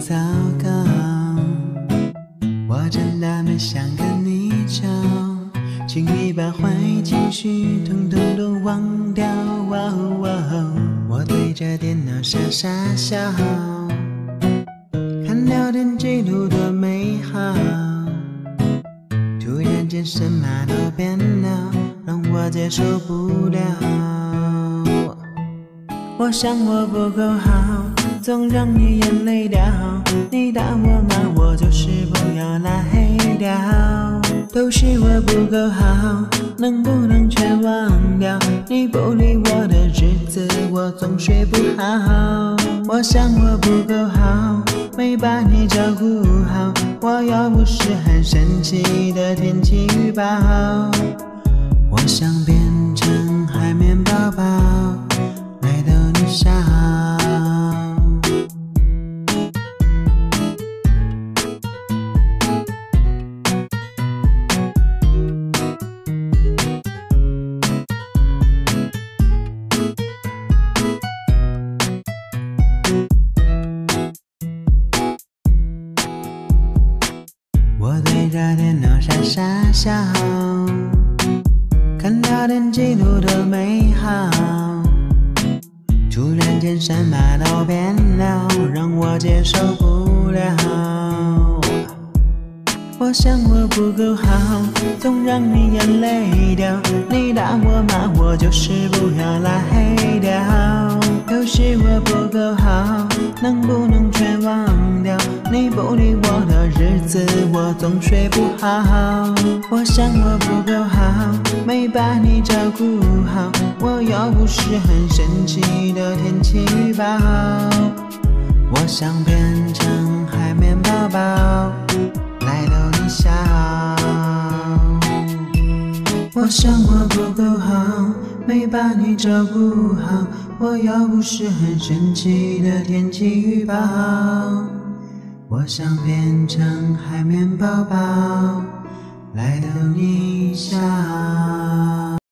糟糕，我真的没想跟你吵，请你把坏情绪统统都忘掉。我对着电脑傻傻笑，看聊天记录多美好，突然间什么都变了，让我接受不了。我想我不够好，总让你眼泪掉，你打我骂我就是不要来掉，都是我不够好，能不能全忘掉？你不理我的日子我总睡不好，我想我不够好，没把你照顾好，我又不是很神奇的天气预报，我想变成海绵宝宝来逗你笑。我对着电脑傻傻笑，看聊天记录多美好，突然间什么都变了，让我接受不了。我想我不够好，总让你眼泪掉，你打我骂我就是不要来掉，都是我不够好，能不能全忘掉？你不理我的日子我总睡不好，我想我不够好，没把你照顾好，我又不是很神奇的天气预报，我想变成海绵宝宝来逗你笑。我想我不够好，没把你照顾好，我又不是很神奇的天气预报，我想变成海绵宝宝来逗你笑。